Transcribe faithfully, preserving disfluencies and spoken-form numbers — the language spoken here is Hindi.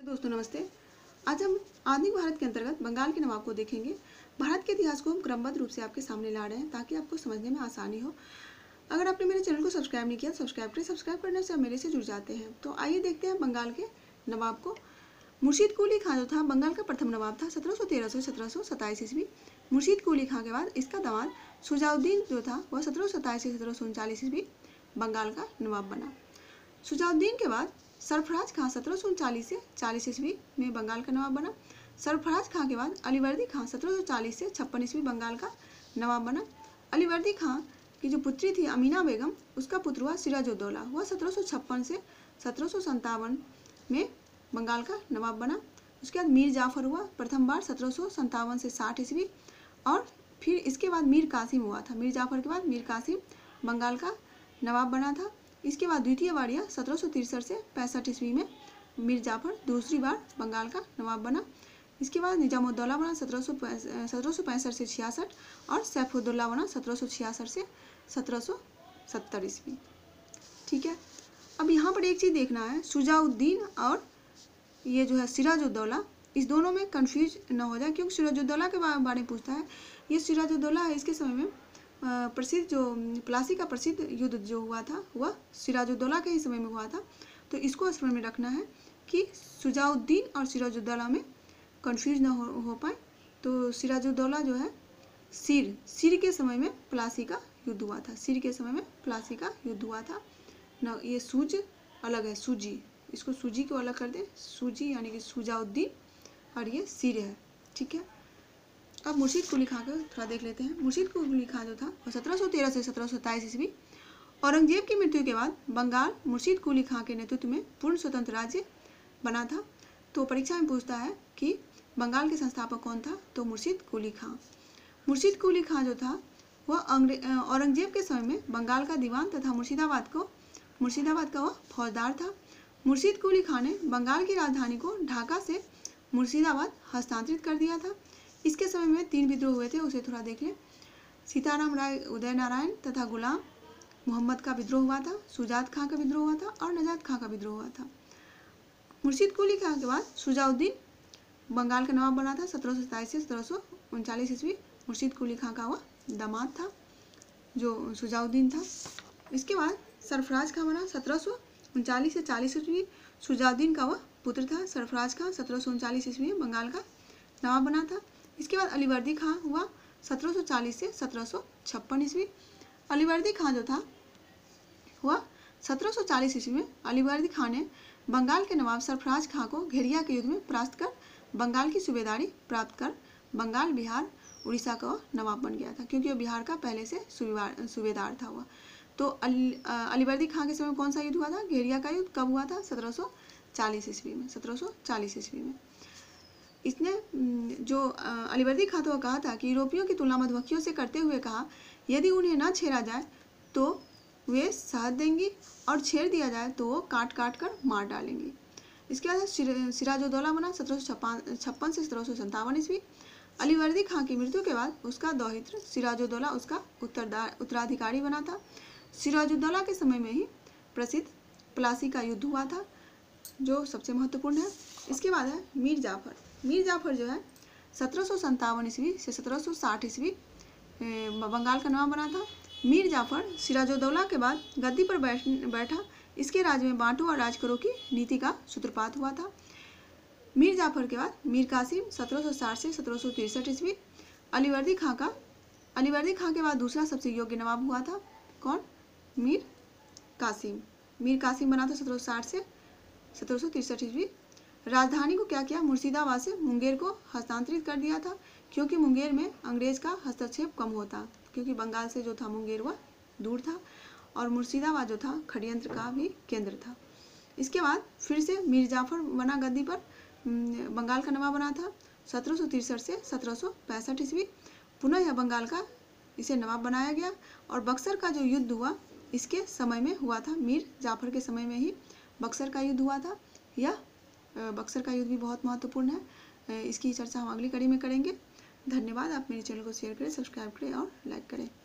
दोस्तों नमस्ते। आज हम आधुनिक भारत के अंतर्गत बंगाल के नवाब को देखेंगे। भारत के इतिहास को हम क्रमबद्ध रूप से आपके सामने ला रहे हैं ताकि आपको समझने में आसानी हो। अगर आपने मेरे चैनल को सब्सक्राइब नहीं किया सब्सक्राइब करें। सब्सक्राइब करने से आप मेरे से जुड़ जाते हैं। तो आइए देखते हैं बंगाल के नवाब को। मुर्शीद कुली खां जो था बंगाल का प्रथम नवाब था सत्रह सौ तेरह से सत्रह सौ सत्ताईस ईस्वी। मुर्शीद कुली खां के बाद इसका दामाद शुजाउद्दीन जो था वह सत्रह सौ सत्ताईस से सत्रह सौ उनचालीस ईस्वी बंगाल का नवाब बना। शुजाउद्दीन के बाद सरफराज खां सत्रह सौ उनचालीस से चालीस ईस्वी में बंगाल का नवाब बना। सरफराज खां के बाद अलीवर्दी खां सत्रह सौ चालीस से छप्पन ईस्वी बंगाल का नवाब बना। अलीवर्दी खां की जो पुत्री थी अमीना बेगम, उसका पुत्र हुआ सिराजुद्दौला, वह सत्रह सौ छप्पन से सत्रह सौ संतावन में बंगाल का नवाब बना। उसके बाद मीर जाफर हुआ प्रथम बार सत्रह सौ संतावन से साठ ईस्वी, और फिर इसके बाद मीर कासिम हुआ था। मीर जाफर के बाद मीर कासिम बंगाल का नवाब बना था। इसके बाद द्वितीय बार यह सत्रह सौ तिरसठ से पैंसठ ईस्वी में मीर जाफर दूसरी बार बंगाल का नवाब बना। इसके बाद निजामुद्दौला बना सत्रह सौ सत्रह सौ पैंसठ से छियासठ, और सैफुद्दौला बना सत्रह सौ छियासठ से सत्रह सौ सत्तर ईस्वी। ठीक है, अब यहाँ पर एक चीज़ देखना है, शुजाउद्दीन और ये जो है सिराजुद्दौला, इस दोनों में कन्फ्यूज न हो जाए, क्योंकि सिराजुद्दौला के बारे में पूछता है। ये सिराजुद्दौला है, इसके समय में प्रसिद्ध जो प्लासी का प्रसिद्ध युद्ध जो हुआ था वह सिराजुद्दौला के ही समय में हुआ था। तो इसको स्मरण में रखना है कि शुजाउद्दीन और सिराजुद्दौला में कंफ्यूज ना हो, हो पाए। तो सिराजुद्दौला जो है सिर सिर के समय में प्लासी का युद्ध हुआ था। सिर के समय में प्लासी का युद्ध हुआ था ना। ये सूज अलग है, सूजी, इसको सूजी को अलग कर दे, सूजी यानी कि शुजाउद्दीन, और ये सिर है। ठीक है, अब मुर्शीद कुली खां को थोड़ा देख लेते हैं। मुर्शीद कुली खां जो था वो सत्रह सौ तेरह से सत्रह सौ सत्ताईस ईस्वी। औरंगजेब की मृत्यु के बाद बंगाल मुर्शीद कुली खां के नेतृत्व में पूर्ण स्वतंत्र राज्य बना था। तो परीक्षा में पूछता है कि बंगाल के संस्थापक कौन था, तो मुर्शीद कुली खां। मुर्शीद कुली खां जो था वह औरंगजेब के समय में बंगाल का दीवान तथा मुर्शिदाबाद को मुर्शिदाबाद का वह फौजदार था। मुर्शीद कुली खां ने बंगाल की राजधानी को ढाका से मुर्शिदाबाद हस्तांतरित कर दिया था। इसके समय में तीन विद्रोह हुए थे, उसे थोड़ा देख लें। सीताराम राय उदय नारायण तथा गुलाम मोहम्मद का विद्रोह हुआ था, सुजात खां का विद्रोह हुआ था, और नजात खां का विद्रोह हुआ था। मुर्शीद कुली खां के बाद शुजाउद्दीन बंगाल का नवाब बना था सत्रह सौ सत्ताईस से सत्रह सौ उनचालीस ईस्वी। मुर्शीद कुली खां का वह दामाद था जो शुजाउद्दीन था। इसके बाद सरफराज खां बना सत्रह सौ उनचालीस से चालीस ईस्वी। शुजाउद्दीन का वह पुत्र था। सरफराज खां सत्रह सौ उनचालीस ईस्वी में बंगाल का नवाब बना था। इसके बाद अलीवर्दी खां हुआ सत्रह सौ चालीस से सत्रह सौ छप्पन ईस्वी। अलीवर्दी खां जो था वह सत्रह सौ चालीस ईस्वी में अलीवर्दी खां ने बंगाल के नवाब सरफराज खां को घेरिया के युद्ध में परास्त कर बंगाल की सूबेदारी प्राप्त कर बंगाल, बिहार, उड़ीसा का नवाब बन गया था, क्योंकि वह बिहार का पहले से सूबेदार था हुआ। तो अलीवर्दी खां के समय कौन सा युद्ध हुआ था? घेरिया का युद्ध। कब हुआ था? सत्रह सौ चालीस ईस्वी में सत्रह सौ चालीस ईस्वी में। इसने जो अलीवर्दी खां तो कहा था कि यूरोपियों की तुलना मधुमक्खियों से करते हुए कहा, यदि उन्हें न छेड़ा जाए तो वे शहद देंगी, और छेड़ दिया जाए तो वो काट काट कर मार डालेंगी। इसके बाद सिराजुद्दौला बना सत्रह सौ छप्पन से सत्रह सौ संतावन ईस्वी। अलीवर्दी खां की मृत्यु के बाद उसका दौहित्र सिराजुद्दौला उसका उत्तरदार उत्तराधिकारी बना था। सिराजुद्दौला के समय में ही प्रसिद्ध प्लासी का युद्ध हुआ था, जो सबसे महत्वपूर्ण है। इसके बाद है मीर जाफर। मीर जाफर जो है सत्रह सौ संतावन ईस्वी से सत्रह सौ साठ ईस्वी बंगाल का नवाब बना था। मीर जाफर सिराजुद्दौला के बाद गद्दी पर बैठ बैठा। इसके राज्य में बांटो और राज करो की नीति का सूत्रपात हुआ था। मीर जाफर के बाद मीर कासिम सत्रह सौ साठ से सत्रह सौ तिरसठ ईस्वी। अलीवर्दी खां का अलीवर्दी खां के बाद दूसरा सबसे योग्य नवाब हुआ था कौन? मीर कासिम। मीर कासिम बना था सत्रह सौ साठ से सत्रह सौ तिरसठ ईस्वी। राजधानी को क्या किया? मुर्शिदाबाद से मुंगेर को हस्तांतरित कर दिया था, क्योंकि मुंगेर में अंग्रेज का हस्तक्षेप कम होता, क्योंकि बंगाल से जो था मुंगेर वह दूर था, और मुर्शिदाबाद जो था षड्यंत्र का भी केंद्र था। इसके बाद फिर से मीर जाफर बना गद्दी पर, बंगाल का नवाब बना था सत्रह सौ तिरसठ से सत्रह सौ पैंसठ ईस्वी। पुनः यह बंगाल का इसे नवाब बनाया गया, और बक्सर का जो युद्ध हुआ इसके समय में हुआ था। मीर जाफर के समय में ही बक्सर का युद्ध हुआ था। यह बक्सर का युद्ध भी बहुत महत्वपूर्ण है। इसकी चर्चा हम अगली कड़ी में करेंगे। धन्यवाद। आप मेरे चैनल को शेयर करें, सब्सक्राइब करें और लाइक करें।